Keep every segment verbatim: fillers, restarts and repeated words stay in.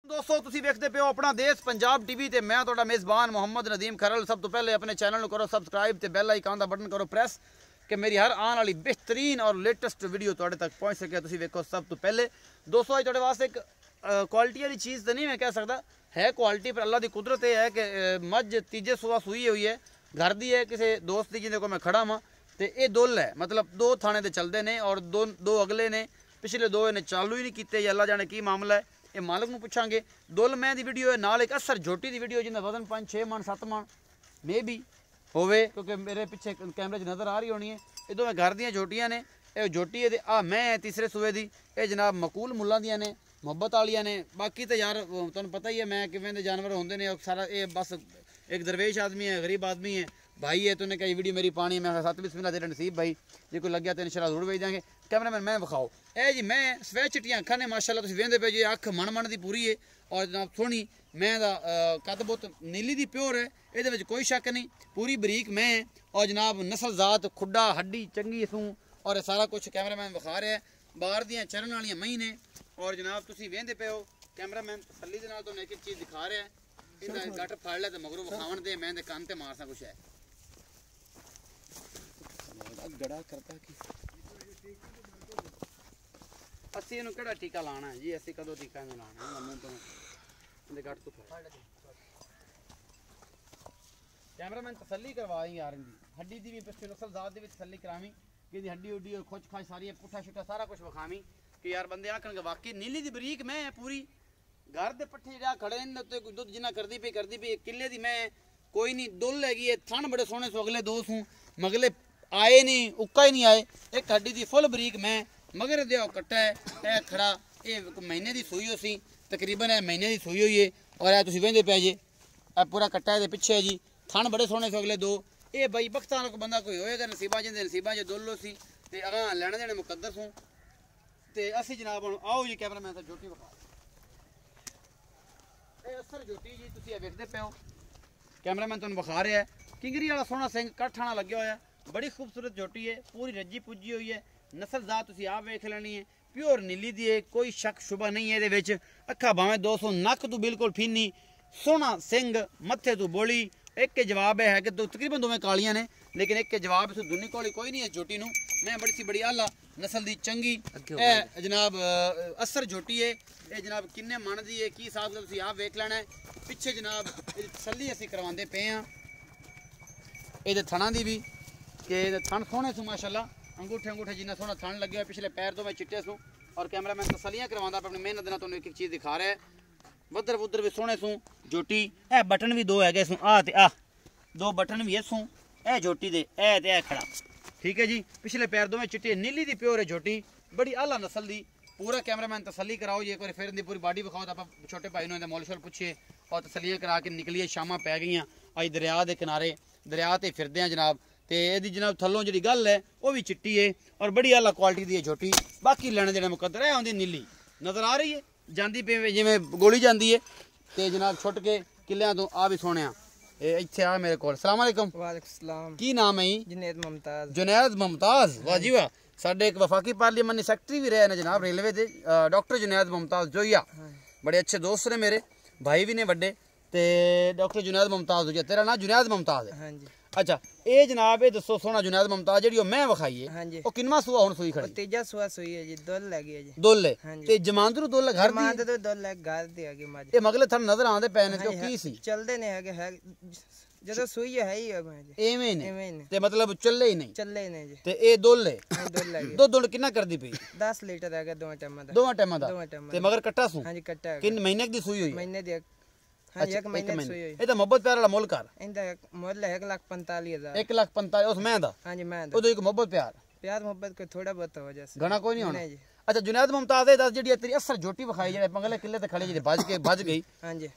दोस्तों तुसी देखते पे हो अपना देश पंजाब टीवी ते मैं तुहाडा मेज़बान मोहम्मद नदीम खरल। सब तो पहले अपने चैनल को करो सबसक्राइब ते बेल आइकन दा बटन करो प्रेस कि मेरी हर आने वाली बेहतरीन और लेटेस्ट वीडियो तुहाडे तक पहुँच सके। तुसी देखो सब तो पहले दोस्तों अज तुहाडे वास्ते एक क्वालिटी वाली चीज़ तो नहीं मैं कह सकता है, क्वालिटी पर अल्लाह की कुदरत ये है कि मझ तीजे सुबह सूई हुई है, घर दी है, किसी दोस्त की जिंदे को मैं खड़ा हाँ तो ये दुल है, मतलब दो थाने ते चलते ने और दो दो अगले ने, पिछले दो इन्हें चालू ही नहीं किते, अल्लाह जाने की मामला है, ये मालक नूं पुछांगे। दुल मैं दी वीडियो है, नाल एक असर झोटी दी वीडियो जिन्हें वजन पाँच छे मन सत्त मन मे भी होवे, क्योंकि मेरे पिछे कैमरे च नज़र आ रही होनी है। ये दो घर दियाँ झोटियाँ ने, ये झोटी है आ मैं तीसरे सूबे दी, ये जनाब मकूल मुल्लां दियां ने, मुहब्बत वालियां ने। बाकी तो यार तुहानूं पता ही है मैं किवें दे जानवर होंदे ने, सारा ये बस एक दरवेश आदमी है, गरीब आदमी है, भाई है, तूने कही वीडियो मेरी पानी मैं सत्त बिस्मिल्लाह तेरे नसीब भाई, जे कोई लग गया तो इंशाल्लाह जरूर भेज देंगे। कैमरामैन मैं विखाओ ए जी, मैं सवै चिट्टियां अखां ने माशाल्लाह तुसीं वेंदे पे जी, अख मन मन दी पूरी है और जनाब सोहनी मैं दा कद बुत नीली दी प्योर है, इहदे विच कोई शक नहीं, पूरी बरीक मैं और जनाब नस्ल जात खुड्डा हड्डी चंगी सूं और सारा कुछ कैमरामैन विखा रहा है। बाहर दियां चरण वालियां मई ने और जनाब तुसीं वेंदे पे हो, कैमरामैन तसल्ली दे नाल तुहानूं एक एक चीज़ दिखा रहा है। इहदा गट फड़ लै ते मगरों विखावन दे, मैं दे कंन ते मारसा कुछ है गड़ा करता कि असी इहनूं किहड़ा टीका लाना है जी, असी कदों टीका नहीं लाना है, मूंह तो इहदे गट तो फड़ कैमरामैन तसल्ली करवाई यार, इनकी हड्डी दी भी पिछले नस्ल जात दी भी तसल्ली करावी कि इहदी हड्डी उड्डी और खुच खाच सारी पुट्ठा शुट्ठा सारा कुछ विखावी कि यार बंदे आखणगे वाकई नीली दी बरीक मैं पूरी। घर दे पट्ठे जिहड़ा खड़े ने उत्ते कोई दुध जिन्ना करदी पई करदी पई, किले दी मैं कोई नहीं, दुल हैगी है, थन बड़े सोहने सो, अगले दो सूं मगले आए नहीं, उक्का ही नहीं आए, एक हड्डी दी फुल बरीक मैं, मगर दे कट्टा है ए खड़ा, ये महीने की सूई हो सी तकरीबन, है महीने की सूई हुई है और यह तुसीं वेंदे पे जी ए पूरा कट्टा है पिछे है जी, थन बड़े सोहने सो अगले दो, ये बई बख्तां वाला बंदा कोई होएगा नसीबा जिंदे नसीबा च दुल हो सी ते अगां लैणे देने मुकद्दर सूं ते असी जनाब हुण आओ जी कैमरामैन साहब झोटी विखा असर झोटी जी तुसीं ये वेखदे पे हो, कैमरामैन तुहानूं विखा रहा है, किंगरी वाला सोहना सिंह कट्ठ आना लग्या होया, बड़ी खूबसूरत झोटी है, पूरी रजी पुजी हुई है, नस्ल जात तुसीं आप वेख लेनी है, प्योर नीली दी है, कोई शक शुबा नहीं है इहदे विच। अखा भावें दो सौ, नक तू बिल्कुल फीनी, सोहना सिंह, मत्थे तू बोली, एक के जवाब है कि तकरीबन दोवें कालियां ने, लेकिन एक के जवाब इस दुनी कोली कोई नहीं है झोटी नूं। मैं बड़ी सी बड़ी आला नस्ल दी चंगी ए जनाब असर झोटी है, ये जनाब किन्ने मन दी है की हिसाब से तुसीं आप वेख लेना है। पिछे जनाब तसल्ली असीं करवांदे पे हां इहदे थणां दी भी कि थण सोहने सू माशाल्लाह, अंगूठे अंगूठे जिन्ना सोहना थण लगे, पिछले पैर तो मैं चिट्टे सूं और कैमरामैन तसल्लियां करवांदा अपनी मेहनत नाल तुहानूं एक एक चीज़ दिखा रहा है। वधर वुधर भी सोहने सूं झोटी, ए बटन भी दो है सूं, आ ते आ दो बटन भी है सूं ए झोटी दे, ए ते ए खड़ा, ठीक है जी। पिछले पैर दोवें चिट्टे, नीली दी प्योर है झोटी, बड़ी आला नस्ल दी। पूरा कैमरामैन तसल्ली कराओ जी, एक बार फिर पूरी बॉडी विखाओ तो आप छोटे भाई ने मोल शोल पुछिए और तसल्लियां करा के निकलिए। शामां पै गई अज दरिया के किनारे, दरिया ते फिरदे हैं जनाब, तो यदि जनाब थल्लों जी गल है वह भी चिट्टी है और बड़ी आला क्वालिटी दी है झोटी। बाकी लेने देने मुकद्दर है, आउंदी नीली नज़र आ रही है, जाती पे जिमें गोली जाती है तो जनाब छुट के किलियां तो आ भी सोने इत्थे आ मेरे को। अस्सलाम वालेकुम। वालेकुम सलाम। की नाम है जी? जुनैद मुमताज। जुनैद मुमताज, वाह जी वाह। साडे एक वफाकी पार्लियामेंट सैकटरी भी रहे ने जनाब रेलवे दे, डॉक्टर जुनैद मुमताज जोइया, बड़े अच्छे दोस्त ने मेरे, भाई भी ने बड़े, ते डॉक्टर जुनैद मुमताज जोइया। तेरा नाम जुनैद मुमताज है? हाँ जी। अच्छा ये जनाब ये दसो सोना जुनैद मुमताज जी मैं विखाई है, हाँ जी, वो किनवा सूआ हुण सूई खड़ी? तीजा सूआ सूई है जी, दुल लगी है जी। दुल है हाँ जी। ते जमांदरू दुल घर दी? जमांदरू दुल है घर दी है मज। ये मगले थन नजर आंदे पै ने, की सी चलदे ने है है ਜਦੋਂ ਸੂਈ ਹੈ ਹੀ ਹੈ ਮੈਂ ਜੀ, ਐਵੇਂ ਨੇ ਐਵੇਂ ਨੇ ਤੇ ਮਤਲਬ ਚੱਲੇ ਹੀ ਨਹੀਂ? ਚੱਲੇ ਹੀ ਨੇ ਜੀ। ਤੇ ਇਹ ਦੁੱਲ ਹੈ? ਹਾਂ ਦੁੱਲ ਹੈ। ਦੁੱਧ ਦੁੱਲ ਕਿੰਨਾ ਕਰਦੀ ਪਈ? ਦਸ ਲੀਟਰ ਹੈਗਾ ਦੋਵਾਂ ਟਾਈਮਾਂ ਦਾ। ਦੋਵਾਂ ਟਾਈਮਾਂ ਦਾ? ਦੋਵਾਂ ਟਾਈਮਾਂ ਤੇ ਮਗਰ ਕੱਟਾ ਸੂ? ਹਾਂਜੀ ਕੱਟਾ ਹੈ। ਕਿੰਨੇ ਮਹੀਨੇ ਦੀ ਸੂਈ ਹੋਈ? ਮਹੀਨੇ ਦੀ। ਹਾਂ ਜੀ ਇੱਕ ਮਹੀਨੇ ਦੀ ਸੂਈ ਹੋਈ। ਇਹ ਤਾਂ ਮੁਹੱਬਤ ਪਿਆਰ ਵਾਲਾ ਮੁੱਲ ਕਰ, ਇਹਦਾ ਮੁੱਲ ਹੈ ਇੱਕ ਲੱਖ ਪੰਤਾਲੀ ਹਜ਼ਾਰ। ਇੱਕ ਲੱਖ ਪੰਤਾਲੀ ਉਸ ਮੈਂ ਦਾ? ਹਾਂਜੀ ਮੈਂ ਦਾ। ਉਹਦੇ ਇੱਕ ਮੁਹੱਬਤ ਪਿਆਰ ਪਿਆਰ ਮੁਹੱਬਤ ਕੋਈ ਥੋੜਾ ਬਹੁਤ ਹੋ ਜਾਏ, ਗਣਾ ਕੋਈ ਨਹੀਂ ਹੋਣਾ ਜੀ। ਅੱਛਾ ਜੁਨੈਦ ਮੁਮਤਾਜ਼ ਇਹ ਦੱਸ ਜਿਹੜੀ ਤੇਰੀ ਅਸਰ ਝੋਟੀ ਵਿਖਾਈ ਜਿਹੜੇ ਪੰਗਲੇ ਕਿੱਲੇ ਤੇ ਖੜੇ ਜਿਹੜੇ ਭੱਜ ਕੇ ਭੱਜ ਗਈ, ਹਾਂਜੀ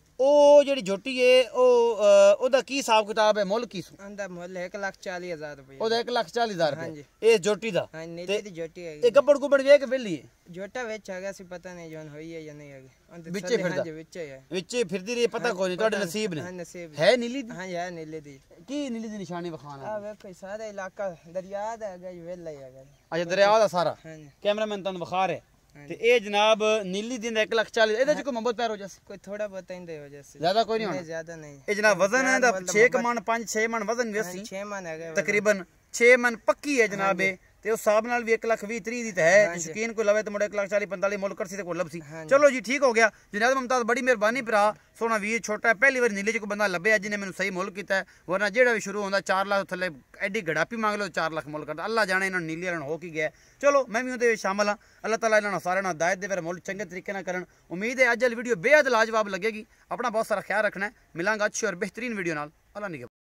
ਉਹ ਜਿਹੜੀ ਝੋਟੀ ਹੈ ਉਹ ਉਹਦਾ ਕੀ ਹਿਸਾਬ ਕਿਤਾਬ ਹੈ, ਮੁੱਲ ਕੀ ਸੂ? ਉਹਦਾ ਮੁੱਲ ਇੱਕ ਲੱਖ ਚਾਲੀ ਹਜ਼ਾਰ ਰੁਪਏ। ਉਹਦਾ ਇੱਕ ਲੱਖ ਚਾਲੀ ਹਜ਼ਾਰ ਰੁਪਏ ਇਹ ਝੋਟੀ ਦਾ? ਹਾਂ ਨੀਲੀ ਦੀ ਝੋਟੀ ਹੈ। ਇਹ ਗੱਬੜ ਗੁੱਬੜ ਵੇਖ ਕੇ ਵੇਲੀ ਹੈ? ਝੋਟਾ ਵਿੱਚ ਹੈਗਾ ਸੀ, ਪਤਾ ਨਹੀਂ ਜੋਨ ਹੋਈ ਹੈ ਜਾਂ ਨਹੀਂ ਹੈਗੀ, ਵਿੱਚੇ ਫਿਰਦਾ? ਵਿੱਚੇ ਹੈ, ਵਿੱਚੇ ਫਿਰਦੀ ਰਹੀ, ਪਤਾ ਕੋਈ ਨਹੀਂ, ਤੁਹਾਡੇ ਨਸੀਬ ਨੇ। ਹਾਂ ਨਸੀਬ ਹੈ ਨੀਲੀ ਦੀ? ਹਾਂ ਹੈ ਨੀਲੀ ਦੀ। ਕੀ ਨੀਲੀ ਦੀ ਨਿਸ਼ਾਨੀ ਵਿਖਾਣਾ? ਆ ਵੇਖੋ ਸਾਰਾ ਇਲਾਕਾ ਦਰਿਆ ਦਾ ਹੈਗਾ ਜੀ, ਵੇਲਾ ਹੀ ਹੈਗਾ। ਅੱਛਾ ਦਰਿਆ ਦਾ ਸਾਰਾ? ਹਾਂਜੀ। ਕੈਮਰਾਮੈਨ ਤੁਹਾਨੂੰ ਵਿਖਾ ਰਿਹਾ ਤੇ ਇਹ ਜਨਾਬ ਨੀਲੀ ਦਿਨ ਇੱਕ ਲੱਖ ਚਾਲੀ ਇਹਦੇ ਚ ਕੋਈ ਮੁਹੱਬਤ ਪਿਆਰ ਹੋ ਜਾਸ कोई थोड़ा बहुत इंदे वजह से ਜ਼ਿਆਦਾ ਕੋਈ ਨਹੀਂ नहीं ਹੋਣਾ ज्यादा नहीं ਇਹ ਜਨਾਬ ਵਜ਼ਨ ਹੈ ਦਾ ਛੇ ਮਣ ਪੰਜ ਛੇ ਮਣ ਵਜ਼ਨ ਵੀ ਅਸੀਂ छह मन है ਤਕਰੀਬਨ ਛੇ ਮਣ ਪੱਕੀ ਹੈ ਜਨਾਬ ਇਹ ਤੇ ਉਸ ਹਿਸਾਬ ਨਾਲ ਵੀ ਇੱਕ ਲੱਖ ਵੀਹ ਤੀਹ ਦੀ ਤਾਂ ਹੈ ਸ਼ੌਕੀਨ ਕੋਈ ਲਵੇ ਤਾਂ ਮੁੰਡੇ ਇੱਕ ਲੱਖ ਚਾਲੀ ਪੰਤਾਲੀ ਮੁੱਲ ਕਰ ਸੀ ਤੇ ਕੋਈ ਲੱਭ ਸੀ ਚਲੋ ਜੀ ਠੀਕ ਹੋ ਗਿਆ ਜਨਾਬ ਮੁਮਤਾਜ਼ ਬੜੀ ਮਿਹਰਬਾਨੀ ਭਰਾ ਸੋਹਣਾ ਵੀਰ ਛੋਟਾ ਪਹਿਲੀ ਵਾਰ ਨੀਲੇ ਚ ਕੋਈ ਬੰਦਾ ਲੱਭਿਆ ਜਿਹਨੇ ਮੈਨੂੰ ਸਹੀ ਮੁੱਲ ਕੀਤਾ ਵਰਨਾ ਜਿਹੜਾ ਵੀ ਸ਼ੁਰੂ ਹੁੰਦਾ ਚਾਰ ਲੱਖ ਥੱਲੇ ਐਡੀ ਗੜਾਪੀ ਮੰਗ ਲਓ ਚਾਰ ਲੱਖ ਮੁੱਲ ਕਰਦਾ ਅੱਲਾ ਜਾਣੇ ਇਹਨਾਂ ਨੂੰ ਨੀਲੀ ਵਾਲਿਆਂ ਨੂੰ ਹੋ ਕੀ ਗਿਆ ਚਲੋ ਮੈਂ ਵੀ ਉਹਦੇ ਵਿੱਚ ਸ਼ਾਮਲ ਹਾਂ ਅੱਲਾਹ ਤਾਲਾ ਇਹਨਾਂ ਨੂੰ ਸਾਰਿਆਂ ਨੂੰ ਹਦਾਇਤ ਦੇ ਫਿਰ ਮੁੱਲ ਚੰਗੇ ਤਰੀਕੇ ਨਾਲ ਕਰਨ ਉਮੀਦ ਹੈ ਅੱਜ ਵਾਲੀ ਵੀਡੀਓ ਬੇहद ਲਾਜਵਾਬ ਲੱਗੇਗੀ ਆਪਣਾ ਬਹੁਤ ਸਾਰਾ ਖਿਆਲ ਰੱਖਣਾ ਹੈ ਮਿਲਾਂਗਾ ਅੱਛੀ ਔਰ ਬਿਹਤਰੀਨ ਵੀਡੀਓ ਨਾਲ ਅੱਲਾ ਨਿਗਹਿਬਾਨ